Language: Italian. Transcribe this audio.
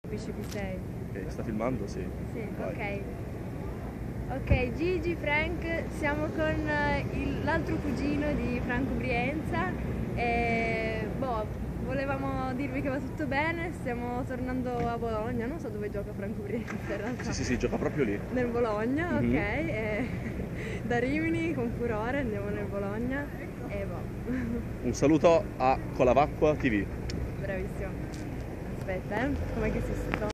CP6. Ok, sta filmando? Sì. Sì, Vai. ok. Ok, Gigi, Frank, siamo con l'altro cugino di Franco Brienza e volevamo dirvi che va tutto bene, stiamo tornando a Bologna, non so dove gioca Franco Brienza in realtà. Sì, gioca proprio lì. Nel Bologna, Mhm. ok, e da Rimini con furore andiamo nel Bologna e Un saluto a Colavacqua TV. bravissimo. Aspetta, com'è che si sta?